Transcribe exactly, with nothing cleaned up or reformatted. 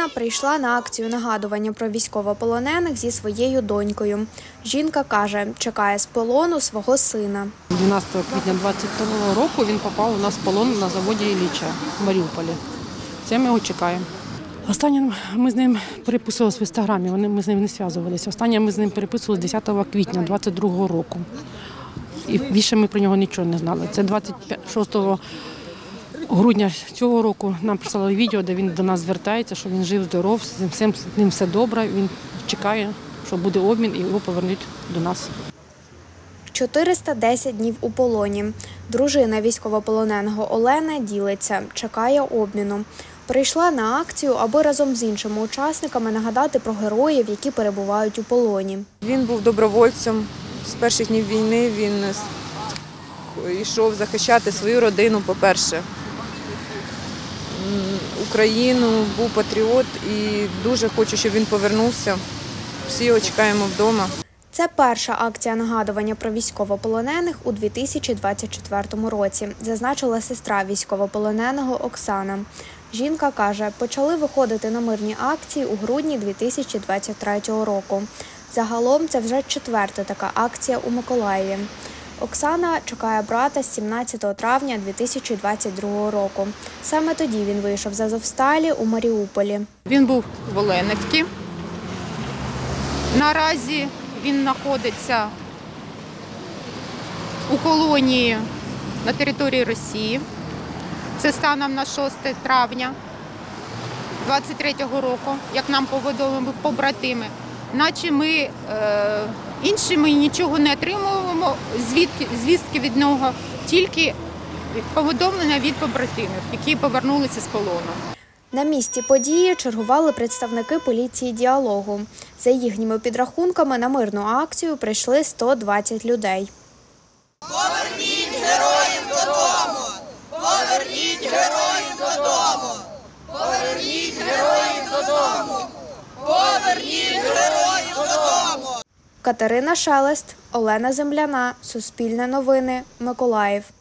Оксана прийшла на акцію нагадування про військовополонених зі своєю донькою. Жінка каже, чекає з полону свого сина. дванадцятого квітня двадцять другого року він попав у нас в полон на заводі Ілліча в Маріуполі. Це ми його чекаємо. Останнє ми з ним переписувалися в інстаграмі, ми з ним не зв'язувалися. Останнє ми з ним переписувалися десятого квітня двадцять другого року. І більше ми про нього нічого не знали. Це двадцять шостого грудня цього року нам прислали відео, де він до нас звертається, що він жив-здоров, з ним все добре, він чекає, що буде обмін і його повернуть до нас. чотириста десять днів у полоні. Дружина військовополоненого Олена ділиться, чекає обміну. Прийшла на акцію, аби разом з іншими учасниками нагадати про героїв, які перебувають у полоні. Він був добровольцем. З перших днів війни він йшов захищати свою родину, по-перше, Україну, був патріот і дуже хочу, щоб він повернувся. Всі його чекаємо вдома. Це перша акція нагадування про військовополонених у дві тисячі двадцять четвертому році, зазначила сестра військовополоненого Оксана. Жінка каже, почали виходити на мирні акції у грудні дві тисячі двадцять третього року. Загалом це вже четверта така акція у Миколаєві. Оксана чекає брата з сімнадцятого травня дві тисячі двадцять другого року. Саме тоді він вийшов з Азовсталі у Маріуполі. Він був в Оленівці. Наразі він знаходиться у колонії на території Росії. Це станом на шосте травня двадцять третього року, як нам повідомили побратими. Наче ми е, іншими нічого не отримуємо, звідки, звістки від нього, тільки повідомлення від побратимів, які повернулися з полону. На місці події чергували представники поліції «Діалогу». За їхніми підрахунками на мирну акцію прийшли сто двадцять людей. Поверніть героїв додому! Поверніть героїв додому! Поверніть героїв додому! Поверніть героїв додому! Катерина Шелест, Олена Земляна, Суспільне новини, Миколаїв.